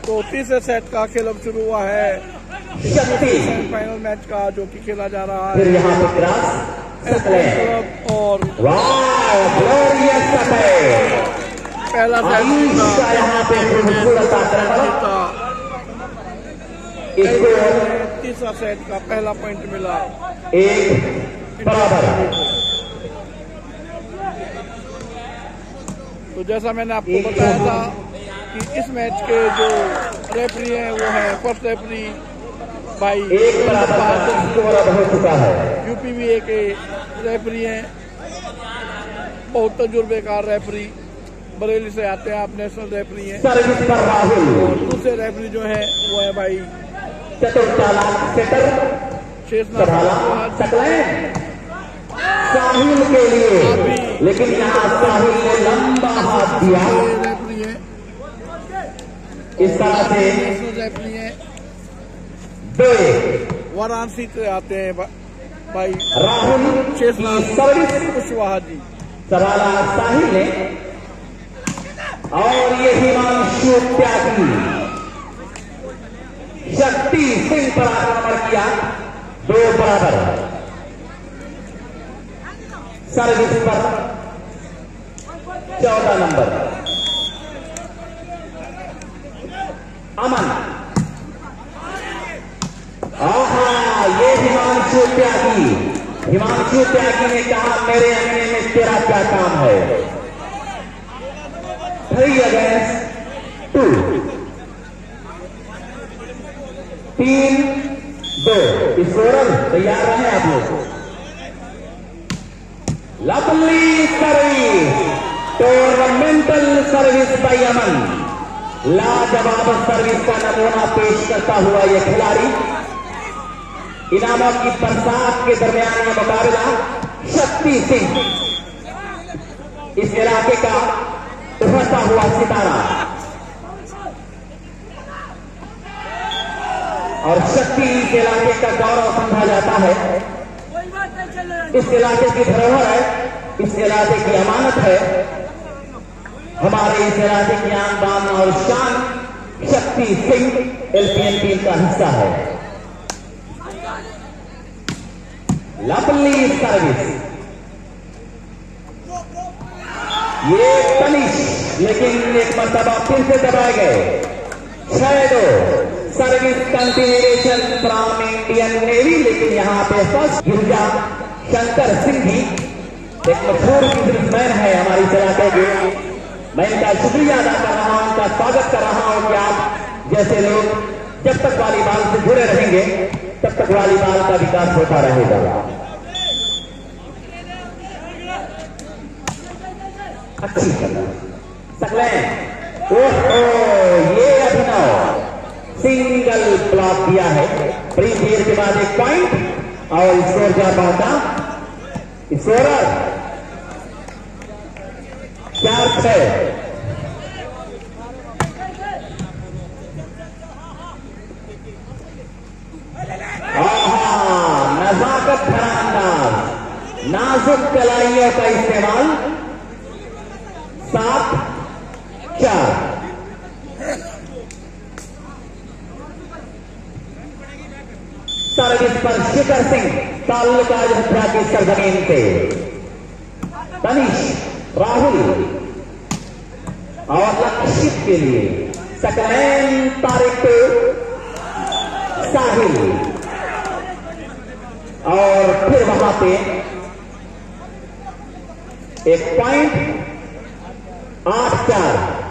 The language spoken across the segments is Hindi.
तो तीसरे सेट का खेल अब शुरू हुआ है सेमीफाइनल मैच का, जो कि खेला जा रहा है और पहला तीसरा सेट का पहला पॉइंट मिला तो जैसा मैंने आपको बताया था कि इस मैच के जो रेफरी हैं वो है फर्स्ट रेफरी भाई यूपीवीए के रेफरी हैं, बहुत तजुर्बेकार रेफरी, बरेली से आते हैं आप, नेशनल रेफरी हैं। और दूसरे रेफरी जो है वो है भाई शेषनाथ साहिल के लिए, लेकिन यहाँ साहिल ने लंबा हाथ दिया। रेफरी है इस तरह से रेफरी है, वाराणसी से आते हैं भाई राहुल शेषनाथ कुशवाहा जी। सवाला साहिल ने और ये हिमांशु त्यागी शक्ति सिंह पर आक्रमण किया, 2 बराबर। सर्विस पर 14 नंबर अमन। ये हिमांशु त्यागी ने कहा मेरे अंगने में तेरा क्या काम है। 3 against 2, 3-2। स्कोरर तैयार रहे आप लोग। Lovely service, tournamental service by Aman. लाजवाब सर्विस का नमूना पेश करता हुआ यह खिलाड़ी। इनामों की बरसात के दरमियान में मुकाबला शक्ति सिंह, इस इलाके का उभरता हुआ सितारा। और शक्ति इस इलाके का गौरव समझा जाता है, इस इलाके की धरोहर है, इस इलाके की अमानत है। हमारे इस इलाके की आन बान और शान शक्ति सिंह एलपीएन टीम का हिस्सा है। लवली सर्विस, ये तनिष, लेकिन एक मरतबा फिर से दबाए गए। 6-2 service continuation from Indian Navy. लेकिन यहां पे फर्स्ट गिरजा शंकर सिंह भी एक मशहूर बिजनेसमैन है हमारी इलाके के। मैं इनका शुक्रिया अदा कर रहा हूं, उनका स्वागत कर रहा हूं कि आप जैसे लोग जब तक वॉलीबॉल से जुड़े रहेंगे तब तक वॉलीबॉल का विकास होता रहेगा। अच्छी सकलैन, ये अभिनव सिंगल ब्लॉक दिया है। प्री पीरियड के बाद 1 पॉइंट और स्कोर जा पाता स्कोरर 4-6। नजाकत भरा अंदाज, नाजुक कलाइयों का इस्तेमाल। 7-4। सर्विस पर शिखर सिंह, ताल्लुक अयोध्या की सरजमीन से। तनिष, राहुल और लक्षित के लिए सकलैन तारिक साहिल। और फिर वहां पे 1 पॉइंट 8-4।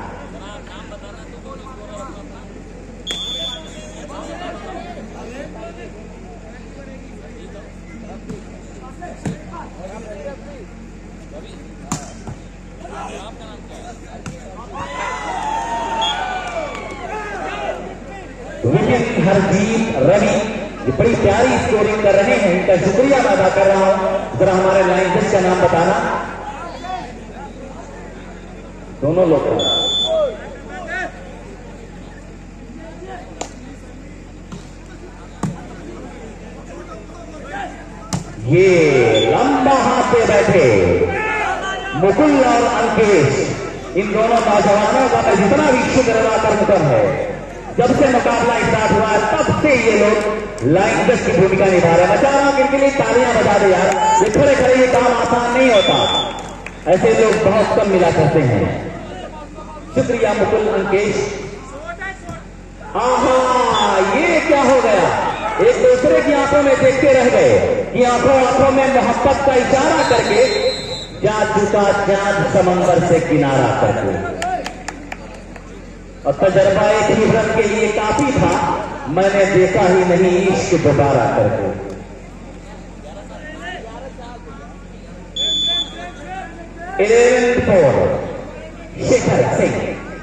हरजीत रवि ये बड़ी प्यारी स्कोरिंग कर रहे हैं, इनका शुक्रिया मैं अदा कर रहा हूं। जरा हमारे लाइन जज का नाम बताना, दोनों लोग। ये लंबा हाथ पे बैठे मुकुल और अंकेश, इन दोनों नौजवानों का मैं जितना भी शुक्र अदा करता है। जब से मुकाबला स्टार्ट हुआ है तब से ये लोग लाइन जज की भूमिका निभा रहे हैं। मैं चाह रहा हूं कि इनके लिए तालियां बजा दे यार, ये खड़े खड़े ये काम आसान नहीं होता, ऐसे लोग बहुत कम मिला करते हैं। शुक्रिया मुकुल अंकेश। आहा, ये क्या हो गया, एक दूसरे की आंखों में देखते रह गए कि आंखों में मोहब्बत का इशारा करके जा चुका चांद समंदर से किनारा करके। और तजर्बा एक ही रन के लिए काफी था, मैंने देखा ही नहीं इश्क दोबारा करके। शेखर सिंह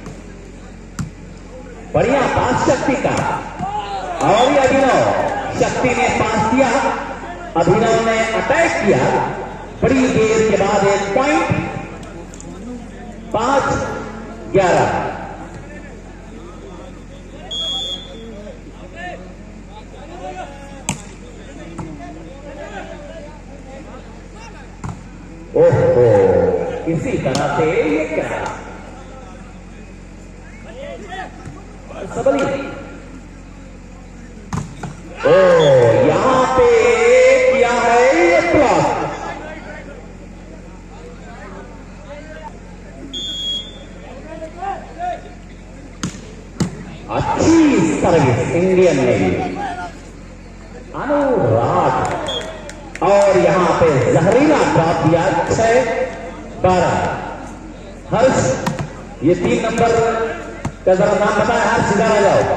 बढ़िया पास शक्ति का, और ये अभिनव शक्ति ने पास किया, अभिनव ने अटैक किया बड़ी देर के बाद। 1 पॉइंट 5-11। ओहो, इसी तरह से ये क्या सबली। ओ, यहां पे क्या है ये क्लॉक। अच्छी सर्विस इंडियन नेवी अनुराग, और यहां पे जहरीला ड्रॉप दिया 6-12। हर्ष, ये 3 नंबर का जरा नाम बताया। हर्ष सीधा आ जाओ,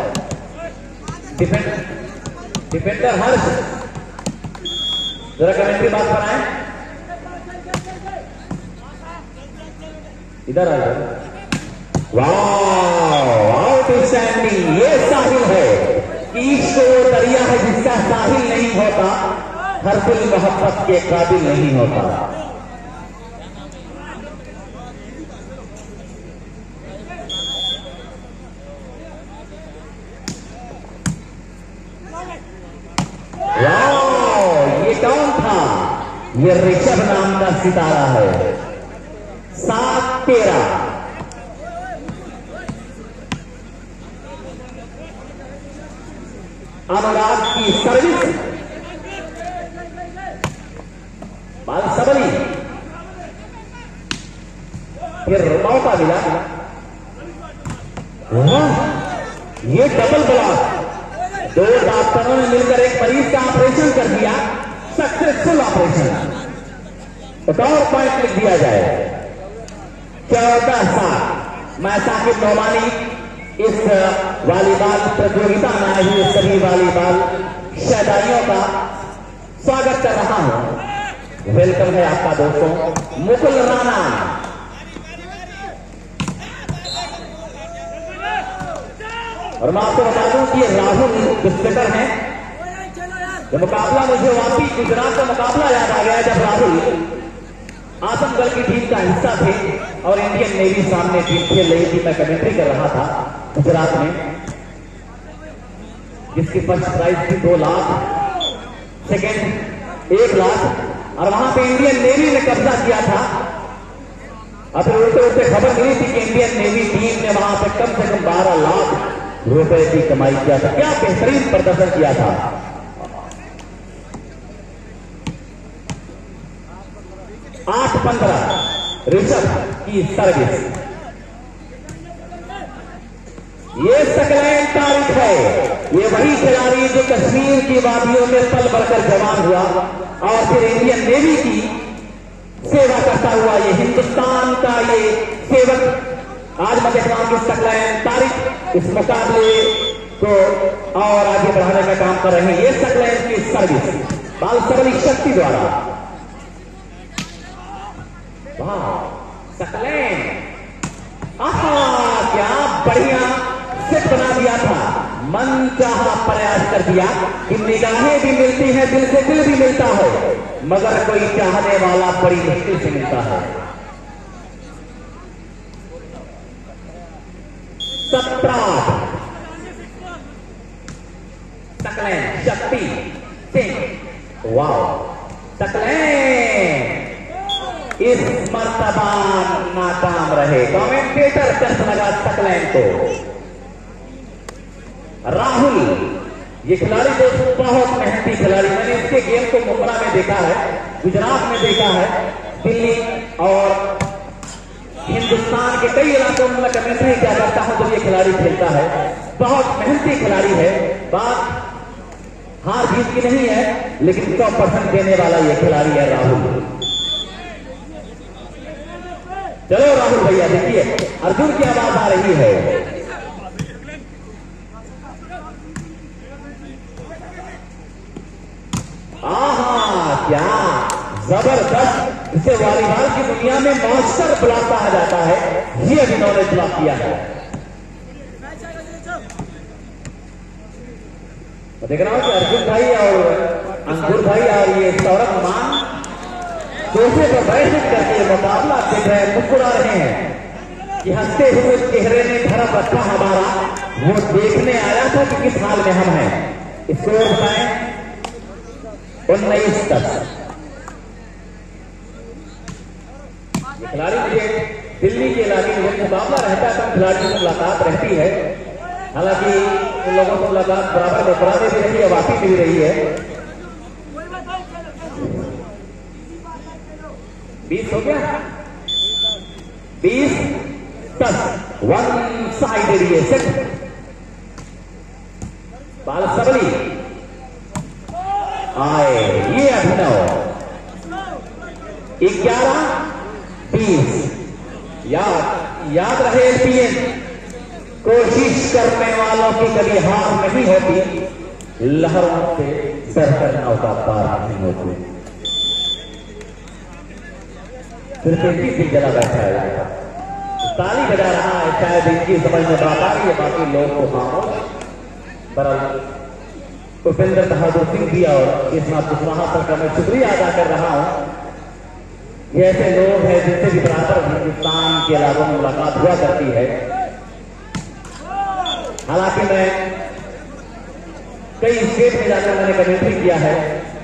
डिफेंडर हर्ष, जरा कमेंट्री बात कराएं, इधर आ जाओ। वाह, आउटस्टैंडिंग। ये साहिल है, ईश वो दरिया है जिसका साहिल नहीं होता, हर दिल मोहब्बत के काबिल नहीं होता। वाह, ये कौन था, ये ऋषभ नाम का सितारा है। 7-13। अनुराग की सर्विस, बाल सबली, फिर मौका मिला। ये डबल ब्लॉक, 2 डॉक्टरों ने मिलकर एक मरीज का ऑपरेशन कर दिया, सक्सेसफुल ऑपरेशन। तो और पॉइंट लिख दिया जाए 14-7। मैं साकिब नोमानी इस वॉलीबॉल प्रतियोगिता में आए हुए सभी वॉलीबॉल शहदाइयों का स्वागत कर रहा हूं। वेलकम है आपका दोस्तों। मुकुल राणा, और मैं आपको बता दूं कि राहुल क्रिकेटर हैं। जब मुकाबला मुझे वापी गुजरात का मुकाबला याद आ गया, जब राहुल आजमगढ़ की टीम का हिस्सा थे और इंडियन नेवी सामने टीम खेल रही थी। मैं कमेंट्री कर रहा था गुजरात में, जिसकी फर्स्ट प्राइज थी 2 लाख, सेकेंड 1 लाख, और वहां पे इंडियन नेवी ने कब्जा किया था। और फिर उल्टे खबर मिली थी कि इंडियन नेवी टीम ने वहां पे कम से कम 12 लाख रुपए की कमाई किया था। क्या बेहतरीन प्रदर्शन किया था। 8-15 ऋषभ की सर्विस। ये सकलैन तारिक है, ये वही खिलाड़ी जो कश्मीर की वादियों में पल बढ़कर जवान हुआ और फिर इंडियन नेवी की सेवा करता हुआ ये हिंदुस्तान का ये सेवक। आज मैं देख रहा हूं कि सकलैन तारिक इस मुकाबले को और आगे बढ़ाने का काम कर रहे हैं। ये सकलैन की सर्विस बाल सबली शक्ति द्वारा। वाह, सकलैन, आहा, क्या बढ़िया सेट बना दिया था। मन चाहा प्रयास कर दिया कि निगाहें भी मिलती हैं, दिल से दिल भी मिलता है, मगर कोई चाहने वाला बड़ी मुश्किल से मिलता है। 17 सकलैन शक्ति सिंह। वाह, सकलैन इस मर्तबा नाकाम रहे। कमेंटेटर चर्च लगा सकलैन को। राहुल, ये खिलाड़ी दोस्तों बहुत मेहनती खिलाड़ी, मैंने इसके गेम को मुंबई में देखा है, गुजरात में देखा है, दिल्ली और हिंदुस्तान के कई इलाकों में मैं कमेंट्री किया करता हूं जब ये खिलाड़ी खेलता है। बहुत मेहनती खिलाड़ी है, बात हार जीत की नहीं है, लेकिन 100% देने वाला ये खिलाड़ी है राहुल। चलो राहुल भैया, देखिए अर्जुन की आवाज आ रही है। आहा, क्या जबरदस्त, इसे वॉलीबॉल की दुनिया में मास्टर ब्लॉक कहा जाता है। ये अभी नॉलेज ब्लॉक किया है। तो देख रहा हूं कि अर्जुन भाई और अंकुर भाई और ये सौरभ मान दूसरे पर बैठक करके मुकाबला देख रहे हैं, मुस्कुरा रहे हैं कि हंसते हुए चेहरे ने धर्म रखा हमारा, वो देखने आया था कि किस हाल में हम हैं। स्कोर बताएं 19-10। खिलाड़ी मुझे दिल्ली के इलाके में जब मुकाबला रहता है तो खिलाड़ियों से मुलाकात रहती है, हालांकि उन लोगों से मुलाकात बराबर में पुराने भी रही है, वापसी भी रही है। 20 हो गया, 20-10, वन साइड एरिए सेट। बाल सबली आए, ये अभिनव 11-20। याद रहे एलपीएन, कोशिश करने वालों की कभी हार नहीं होती, लहरों से डरकर नौका पार नहीं होती। सिर्फ इनकी जला बैठा है, ताली बजा रहा है, शायद इनकी समझ में बात आ रही है, बाकी लोग को खामोश। पर भूपेंद्र बहादुर सिंह जी और इसनाथ कुशवाहा सर का मैं शुक्रिया अदा कर रहा हूं। ये ऐसे लोग हैं जिनसे भी बराबर हिंदुस्तान के इलाकों में मुलाकात हुआ करती है। हालांकि मैं कई स्टेट में जाकर मैंने कमेंट्री किया है,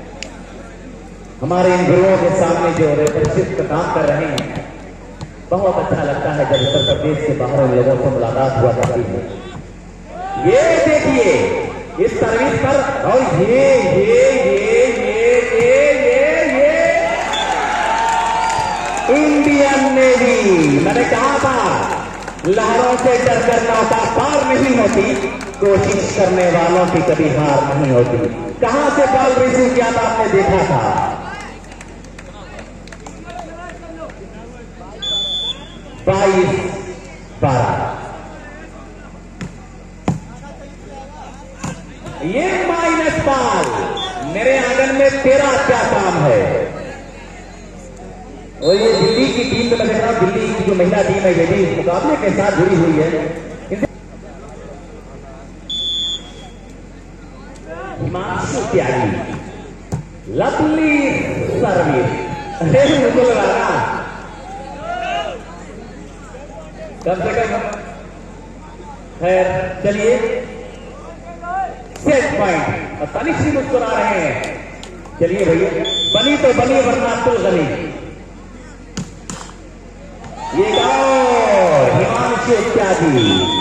हमारे इन गुरुओं के सामने जो रिप्रेजेंट का काम कर रहे हैं, बहुत अच्छा लगता है जब उत्तर प्रदेश के बाहर उन लोगों से मुलाकात हुआ करती है। ये देखिए इस सर्विस पर, और ये इंडियन नेवी, मैंने कहा था लहरों से डरकर नौका पार नहीं होती, कोशिश करने वालों की कभी हार नहीं होती। कहां से बॉल रिसीव किया था आपने देखा था, 22-12। ये माइनस बॉल, मेरे आंगन में तेरा क्या काम है। और ये दिल्ली की टीम में मैं देख रहा हूं, दिल्ली की जो महिला टीम है ये भी इस मुकाबले के साथ जुड़ी हुई है। हिमांशु त्यागी, लवली सर्विस, अरे मुकुल राणा कम से कम। खैर चलिए, सेट पॉइंट, और तनिष्क भी मुस्कुरा रहे हैं। चलिए भैया, बनी तो बनी वरना तो गली। ये गाओ हिमांशु त्यागी।